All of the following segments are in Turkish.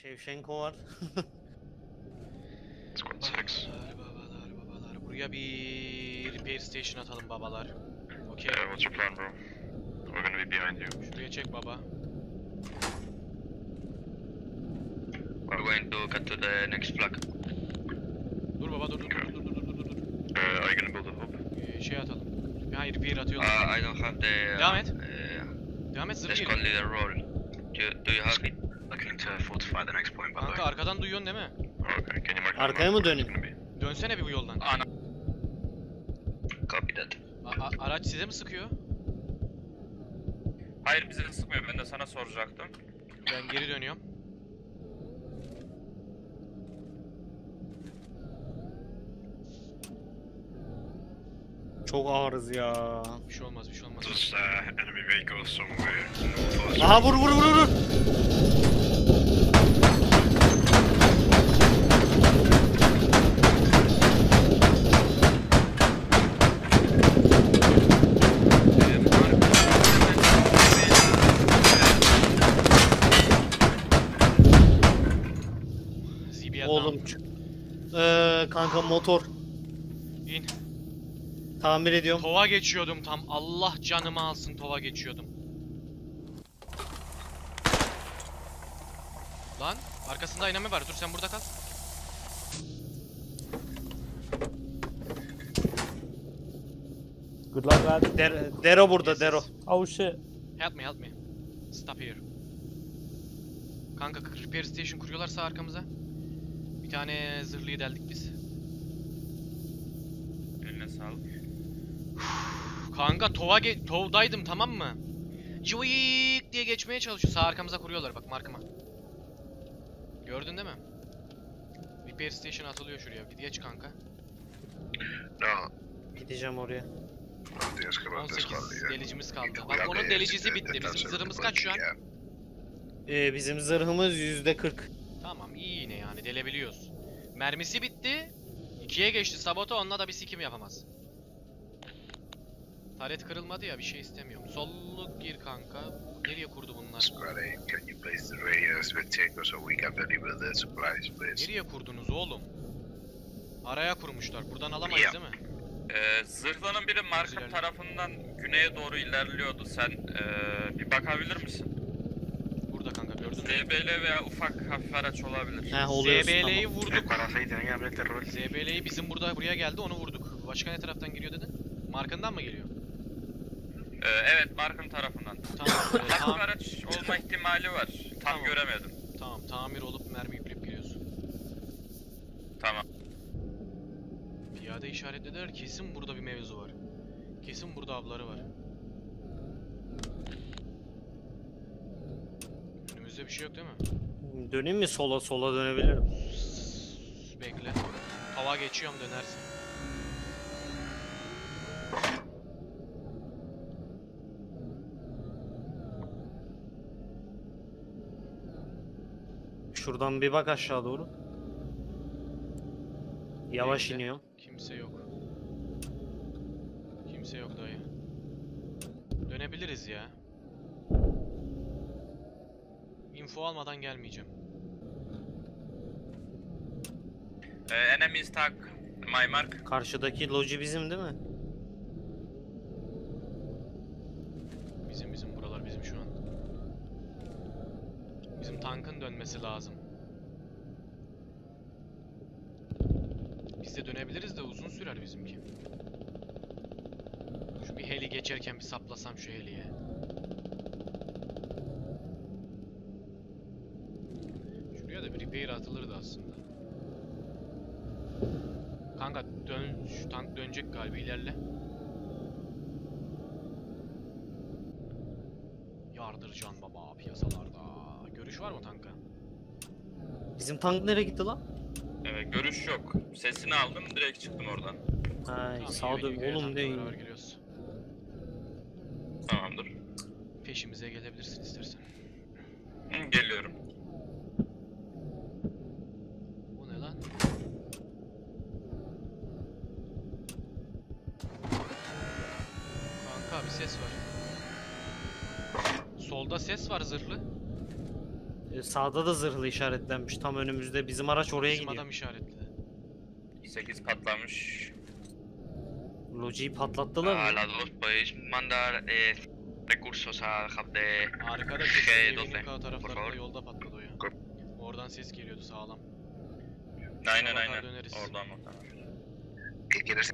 Şevşenko var. Babalar. Buraya bir repair station atalım babalar. Okay. What's your plan, bro? We're gonna be behind you. Şuraya çek baba. We're going to cut to the next flag. Dur baba dur. Are you gonna build a hub? Şey atalım. Hayır repair atıyorlar. I don't have the. Devam et. Devam et The zırh squad geliyor. leader role. Do you have it? Looking to fortify the next point, by the Kanka way. arkadan duyuyorsun değil mi? Okay, can you mark Arkaya mı döneyim? Dönsene bir bu yoldan. Copy that. Araç size mi sıkıyor? Hayır bize sıkmıyor. Ben de sana soracaktım. Ben geri dönüyorum. Çok ağırız ya. Bir şey olmaz. There's enemy vehicles somewhere north of us. Aha vur. ZBL'den. Oğlum. Kanka motor. İn. Tamir ediyorum. Tova geçiyordum tam. Allah canımı alsın tova geçiyordum. Lan arkasında ayname var. Dur sen burada kal. Good luck, lad. Dero burada, Dero. Oh shit. Help me. Stop here. Kanka repair station kuruyorlarsa arkamıza. Bir tane zırhlıyı deldik biz. Eline sağlık. Kanka tovdaydım tamam mı? Cıvıyık diye geçmeye çalışıyor. Sağ arkamıza kuruyorlar bak markıma. Gördün değil mi? Repair station atılıyor şuraya. Bir geç kanka. No, Gideceğim oraya. no, the Escobar, the 18 squad leader. delicimiz kaldı. Bak onun delicisi bitti. Bizim zırhımız kaç şu an? Bizim zırhımız %40. Tamam iyi yine yani delebiliyoruz. Mermisi bitti. 2'ye geçti sabote onunla da bir sikim yapamaz. Taret kırılmadı ya bir şey istemiyorum. Solluk gir kanka. Nereye kurdu bunlar? Squad A, can you place the radios with Tango so we can deliver the supplies, please? Nereye kurdunuz oğlum? Araya kurmuşlar. Buradan alamayız değil mi? Zırhlının biri marka İlerle. tarafından güneye doğru ilerliyordu. Sen bir bakabilir misin? Burada kanka gördün mü? ZBL veya ufak hafif araç olabilir. Heh oluyoruz ZBL'yi tamam. vurduk. Para aceite, tengan que abrir terror. ZBL'yi bizim buraya geldi onu vurduk. Başka ne taraftan geliyor dedin? Markından mı geliyor? Evet markın tarafından. Tamam. Hafif araç olma ihtimali var. Tam Tamam. göremedim. Tamam tamir olup mermi yükleyip geliyorsun. Tamam. Piyade işaretlediler kesin burada bir mevzu var. Kesin burada avları var. Önümüzde bir şey yok değil mi? Döneyim mi sola dönebilirim. Bekle. Hava geçiyorum dönersin. Şuradan bir bak aşağı doğru. Yavaş Bekle. iniyor. Kimse yok. Kimse yok dayı. Dönebiliriz ya. Info almadan gelmeyeceğim. Enemies tag my mark. Karşıdaki loji bizim değil mi? Bizim buralar bizim şu an. Bizim tankın dönmesi lazım. Biz de dönebiliriz de uzun sürer bizimki. Şu bir heli geçerken bir saplasam şu heliye. Şuraya da bir repair atılırdı aslında. Kanka şu tank dönecek galiba ilerle. Yardırcan baba piyasalarda. Görüş var mı tanka? Bizim tank nereye gitti lan? Görüş yok. Sesini aldım direkt çıktım oradan. Ay Tamam, sağa iyi, dön iyi, oğlum tankla değil. beraber geliyoruz. Tamamdır. Peşimize gelebilirsin istersen. Geliyorum. Bu ne lan? Kanka bir ses var. Solda ses var zırhlı. Sağda da zırhlı işaretlenmiş. Tam önümüzde. Bizim araç oraya Bizim gidiyor. adam işaretledi. 8 patlamış. Lojiyi patlattılar A mı? las 2 podéis mandar recursos al hub de Arkada G12, kesin por K taraflarında favor. yolda patladı o ya. Oradan ses geliyordu sağlam. Aynen Bakar aynen. döneriz. Oradan muhtemelen. ¿Qué quieres?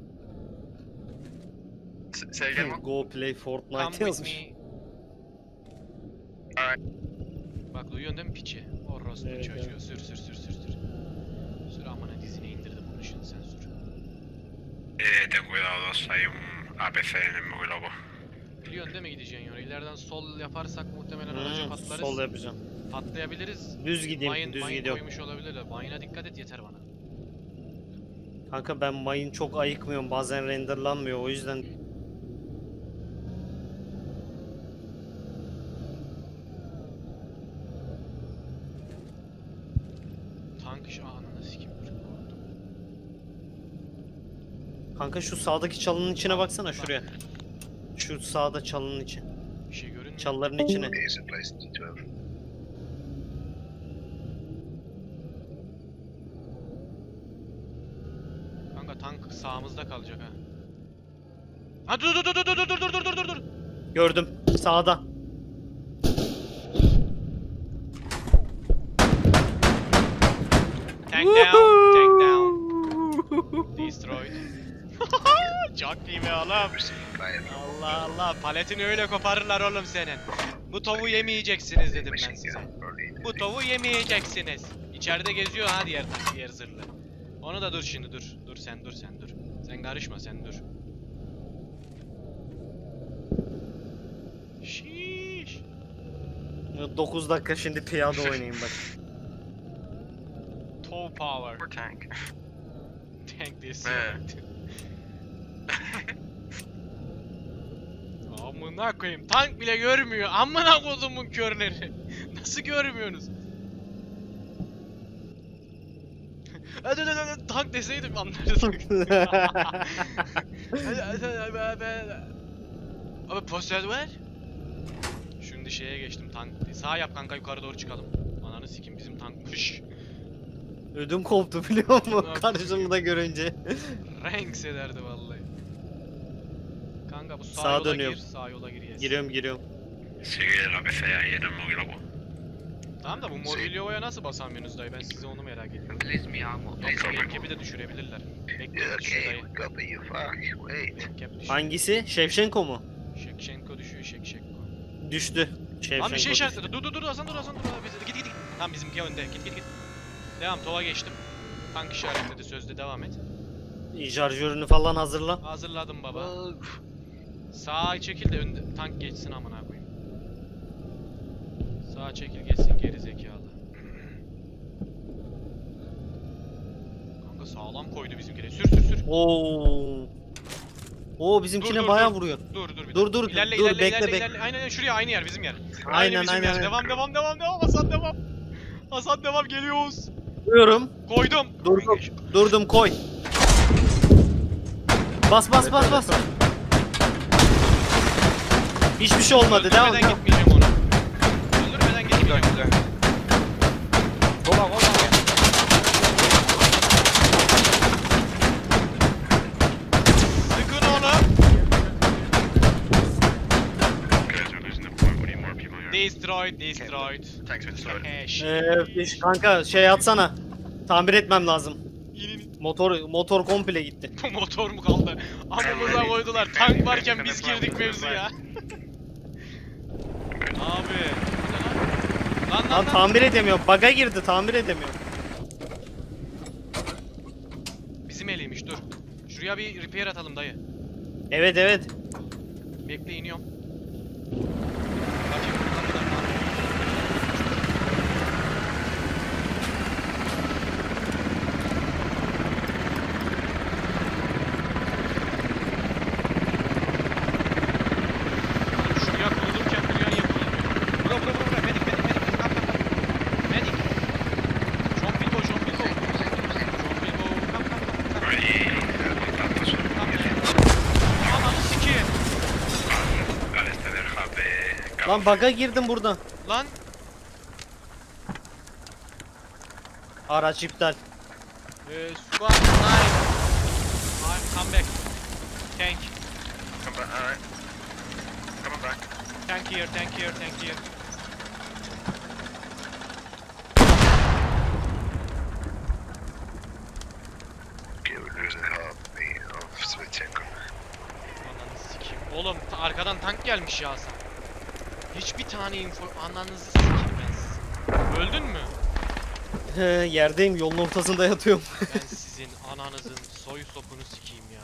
Say again, Mo? Go play Come Fortnite with yazmış. me. Bak duyuyorsun değil mi piçi? Orospu Evet, çocuğu. evet. Sür sür sür sür sür. Sür amına dizine indirdim bunu şimdi sen sür. Ten cuidado, dos. Hay un APC en el muy lobo. Biliyorsun değil mi gideceğin yolu? İleriden sol yaparsak muhtemelen araca patlarız. Sol yapacağım. Patlayabiliriz. Düz gideyim, Mayın, düz mayın gidiyorum. koymuş olabilirler. Mayına dikkat et yeter bana. Kanka ben mayın çok ayıkmıyorum. Bazen renderlanmıyor. O yüzden Tank iş ananı sikim dur korktum. kanka şu sağdaki çalının içine baksana şuraya. Şu sağda çalının içi. Bir şey görünmüyor. Çalıların içine. Is in place T12. Kanka tank sağımızda kalacak ha. Ha dur dur dur dur dur dur dur dur dur dur dur. Gördüm. Sağda. Tank down, tank down. Destroyed. Çok iyi be oğlum. Fire. Allah Allah paletini öyle koparırlar oğlum senin. Bu tavuğu yemeyeceksiniz dedim ben Machine size. gun. Rolling. Bu tavuğu yemeyeceksiniz. İçeride geziyor ha diğer zırhlı. Onu da dur şimdi dur. Dur sen dur sen dur. Sen karışma sen dur. Şiş. 9 dakika şimdi piyade oynayayım bak. Tow power. Or tank. Tank this. Evet. Amına koyayım. Tank bile görmüyor. Amına kodumun körleri. Nasıl görmüyorsunuz? Hadi tank deseydim anlardık. Abi poster var. Şimdi şeye geçtim tank. Sağ yap kanka yukarı doğru çıkalım. Ananı sikim bizim tankmış. Ödüm koptu biliyor musun? Karşımda görünce. Ranks ederdi vallahi. Kanka bu sağ Sağa yola dönüyorum. gir. Sağ yola gir yes. Giriyorum. Sigue el APC ahí en el muy lobo. Tamam da bu Morvilio'ya nasıl basamıyorsunuz dayı? Ben size onu merak ediyorum. Release me ammo. Yoksa Backcap'i de düşürebilirler. Backcap düşüyor Okay, dayı. we copy you. Fuck. Wait. Backcap düşüyor. Hangisi? Şevşenko mu? Şekşenko düşüyor Şekşenko. Düştü. Şevşenko Lan bir şey düştü. işaretledi. Dur Hasan dur. Git git. Tamam bizimki önde. Git. Devam Tova geçtim. Tank işaretledi sözde devam et. Şarjörünü falan hazırla. Hazırladım baba. Sağa çekil de önde tank geçsin amına koyayım. Sağa çekil geçsin geri zekalı. Kanka sağlam koydu bizimkine. Sür. Oo. Oo bizimkine Dur, bayağı dur. vuruyor. Dur bir Dur, dakika. dur, İlerle, dur, ilerle. bekle. Aynen şuraya aynı yer bizim yer. Aynen, bizim aynen. yer. Devam. Hasan devam. Hasan devam geliyoruz. Vuruyorum. Koydum. Durdum koy. Bas. Hiçbir şey olmadı. Devam. Öldürmeden gitmeyeceğim onu. Öldürmeden gitmeyeceğim. Sıkın onu. Guys are losing the point. We need more people here. Destroyed. Tanks are Cash. destroyed. Kanka şey atsana. Tamir etmem lazım. İnin. Motor komple gitti. Bu motor mu kaldı? Amımıza koydular. Tank varken biz girdik mevzuya. Abi. Lan. Tamir edemiyorum. Bug'a girdi. Tamir edemiyorum. Bizim eliymiş dur. Şuraya bir repair atalım dayı. Evet. Bekle iniyorum. Bakayım buradan bir dakika. Şuraya kurulurken buraya niye kurulmuyor? Bura. Medik. Kap. Medik. John Bilbo. Kap. Ahí, tanto solo. Ananı sikeyim. Al este del hub de... Lan bug'a girdim burada. Lan. Araç iptal. Squad 9. Come back. Tank. Come back, alright. Coming back. Tank here, tank here, tank here. Okay, we're losing half me of Svetchenko. Ananı sikeyim. Oğlum arkadan tank gelmiş ya Hasan. Hiçbir tane info ananızı sikeyim ben sizi. Öldün mü? Yerdeyim, yolun ortasında yatıyorum. Ben sizin ananızın soy sopunu sikeyim ya.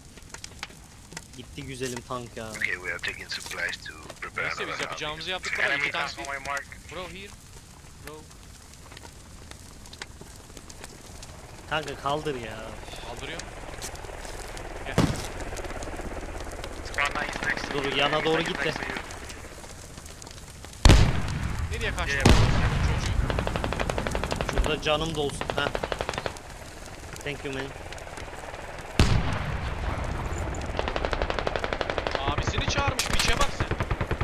Gitti güzelim tank ya. Okay, we are taking supplies to prepare Neyse biz another yapacağımızı half. yaptık. Bro, Enemy iki tane tank on my mark. Bro here. Bro. Kanka kaldır ya. Kaldırıyor. Squad 9 is next to Dur, you. yana doğru Next git de. to you. Nereye kaçtı Yeah. çocuğu? Şurada canım dolsun. Heh. Thank you man. Abisini çağırmış. Piçe bak sen.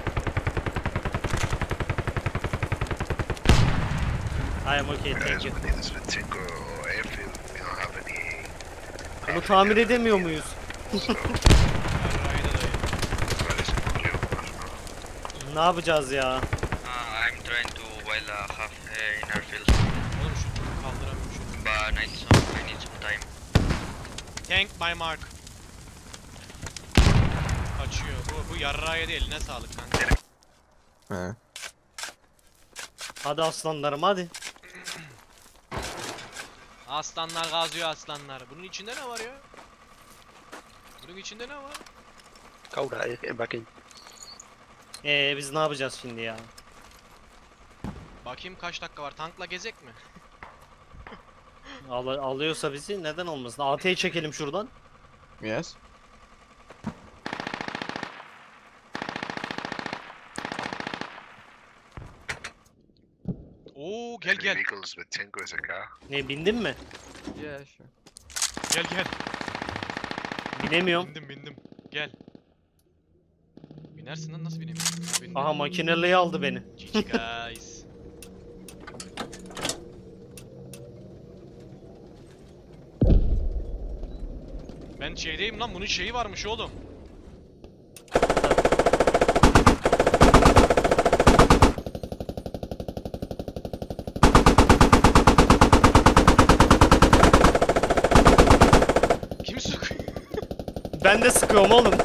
I am okay, Guys, thank you. we need a Svetchenko or airfield. We don't have any. Bunu tamir edemiyor muyuz? So, Yarraydı dayı. well, it's only over. Ne yapacağız ya? I'm trying to while have in airfield, Oğlum şu kaldıramıyorum şunu. but I need some time. Tank by mark. Kaçıyor. Bu yarrağıya değil, eline sağlık kanka. Hadi aslanlarım hadi. Aslanlar gazıyor aslanlar. Bunun içinde ne var ya? Bunun içinde ne var? Biz ne yapacağız şimdi ya? Bakayım kaç dakika var. Tankla gezek mi? Alıyorsa bizi neden olmasın? AT'yi çekelim şuradan. Yes. Oo gel Enemy gel. vehicles, Svetchenko is a car. Ne, bindin mi? Yeah, sure. Gel gel. Binemiyorum. Bindim. Gel. Binersin lan, nasıl binemiyorsun? Ha, bindim. Aha, makineliği aldı beni. GG guys. Ben şeydeyim lan, bunun şeyi varmış oğlum. Kim sıkıyor? Ben de sıkıyorum oğlum.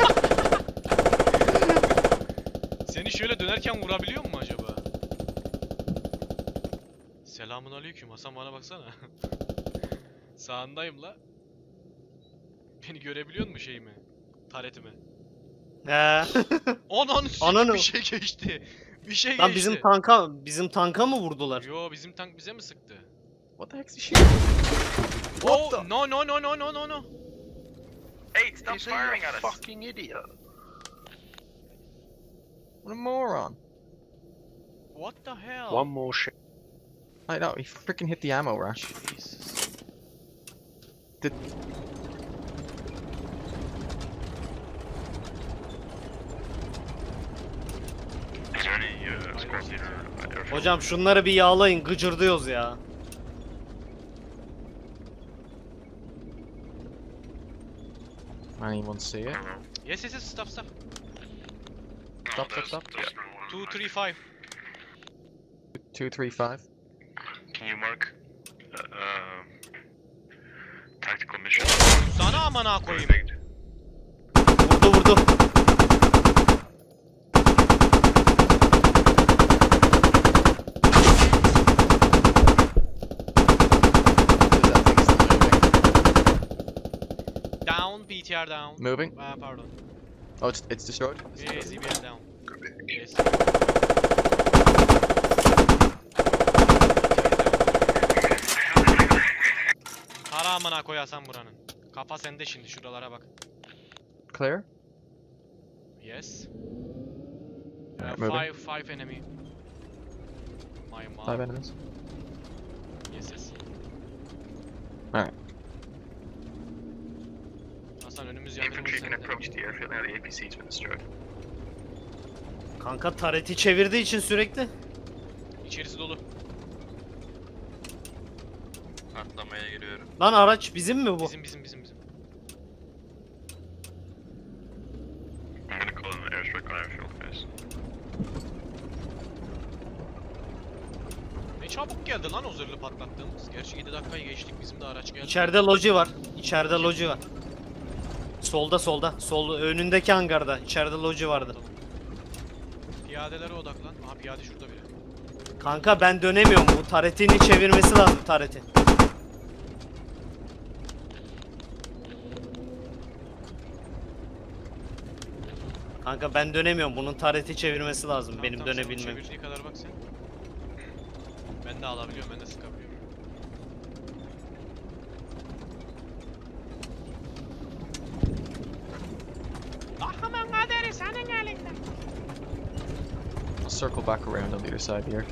Seni şöyle dönerken vurabiliyor mu acaba? Selamun aleyküm. Hasan bana baksana. Sağındayım la. Beni görebiliyor musun şeyimi? Taretimi. He. Ananı Ananı. bir şey geçti. Bir şey geçti. Lan bizim tanka mı vurdular? Yo, bizim tank bize mi sıktı? What the heck's he shooting? Oh no. Hey, stop He's firing a at us. fucking idiot. What a moron. What the hell? One more shot. I know, he freaking hit the ammo rack. Jesus. Did- Is there any squad leader airfield? Hocam şunları bir yağlayın, gıcırdıyoruz ya. Anyone see it? Yes, stop. Stop. 235. 235. Can you mark tactical mission? Sana amına koyayım. Vurdu. Down, PTR down. Moving. Pardon. Oh, it's destroyed. Yes, CBL down. Could be. Yes. Para amına koyasan buranın. Kafa sende şimdi, şuralara bak. Clear? Yes. Moving. Five enemy. My mom. 5 enemies. Yes. Alright. Hasan önümüz Infantry yakınımız can sende. approach the airfield now. The APC's been destroyed. Kanka tareti çevirdiği için sürekli. İçerisi dolu. Atlamaya giriyorum. Lan araç bizim mi bu? Bizim. I'm gonna call an airstrike on airfield, guys. Ne çabuk geldi lan o zırhlı patlattığımız. Gerçi 7 dakikayı geçtik, bizim de araç geldi. İçeride loji var. İçeride loji var. Solda. Sol önündeki hangarda. İçeride loji vardı. Tamam. Piyadelere odaklan. Aha piyade şurada biri. Kanka ben dönemiyorum. Bu taretini çevirmesi lazım tareti. Kanka ben dönemiyorum. Bunun tareti çevirmesi lazım Tamam, benim tamam, sen dönebilmem. çevirdiği kadar bak sen. Ben de alabiliyorum, ben de sıkabiliyorum. Ahımın kaderi senin elinde. I'll circle back around on the other side here.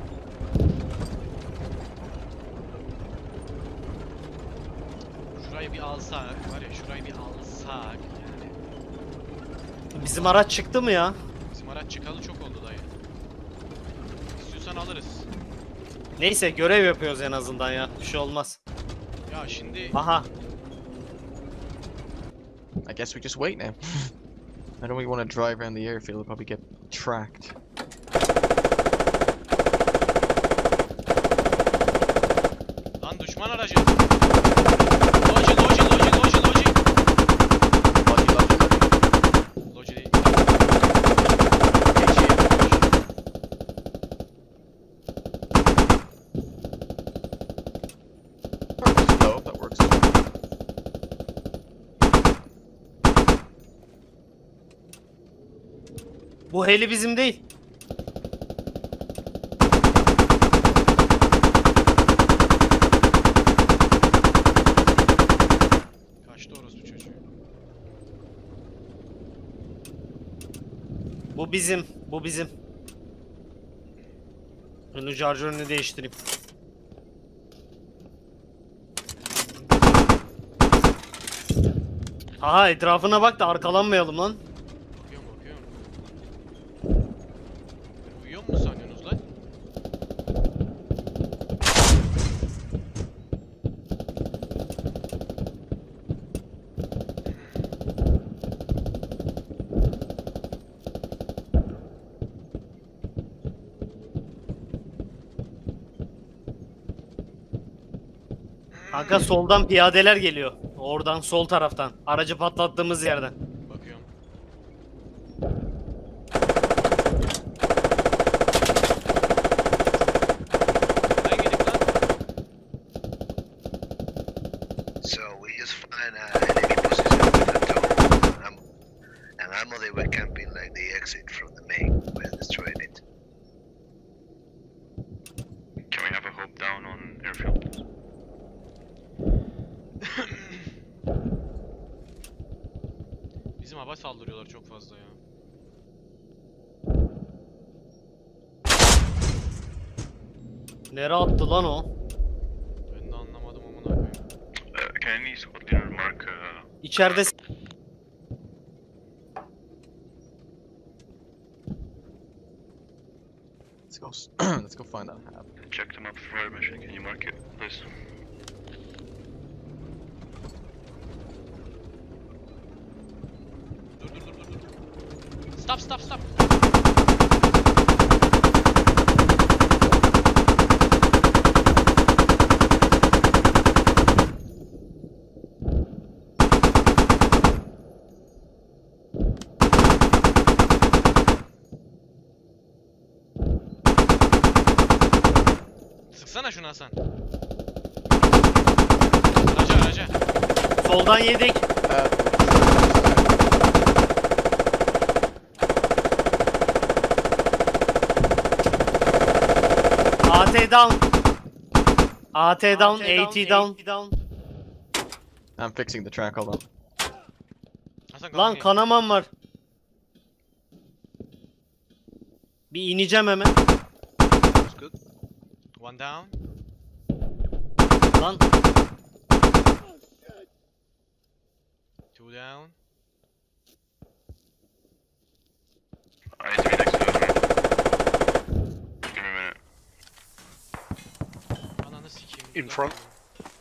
Şurayı bir alsak, var ya şurayı bir alsak yani. Bizim araç çıktı mı ya? Bizim araç çıkalı çok oldu dayı. İstiyorsan alırız. Neyse görev yapıyoruz en azından ya. Bir şey olmaz. Ya şimdi Aha. I guess we just wait now. I don't really want to drive around the airfield. We'll probably get tracked. lan düşman aracı. Loji. Lucky. Loji değil. No, that works. Bu heli bizim değil. Kaçtı orospu çocuğu. Bu bizim. Ben şarjörünü değiştireyim. Aha etrafına bak da arkalanmayalım lan. Bakıyorum. Uyuyor mu sanıyorsunuz lan? Kanka soldan piyadeler geliyor. Oradan sol taraftan. Aracı patlattığımız yerden. Bakıyorum. Ben gidip lan. So we just find enemy position with a tow and ammo they were camping like the exit from the main. We're destroying it. Can we have a hope down on airfield? Bizim hava saldırıyorlar çok fazla ya. Nereye attı lan o? Ben de anlamadım amına koyayım. Can any squad leader mark İçeride Let's go. Let's go find that hab. check them up for our mission? Can you mark it, please? Dur. Stop. Sıksana şunu Hasan. Araca. soldan yedik. AT down. AT down, AT down. I'm fixing the track. Hold on. Hasan Lan kalkın. kanamam var. Bir ineceğim hemen. One down. Lan Two down. I need to be next to them. Give me a minute. Ananı sikeyim. In front.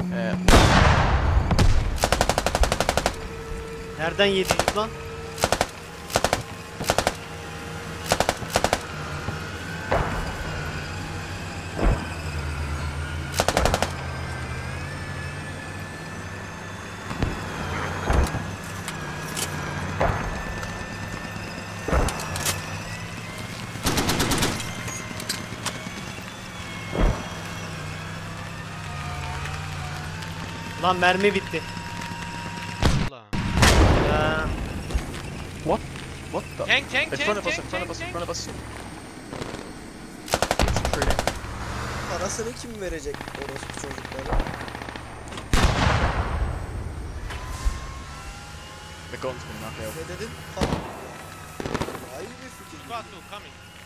Nereden yediniz lan? Lan mermi bitti. Allah. Ya, What the? Tank tank In tank front of us, tank in front of tank us, in tank. front of us. Shooting. Parasını kim verecek orospu çocuklara? The gun's been knocked out. Ne dedin? Tamam. Ay bir fikir. Squad 2 coming.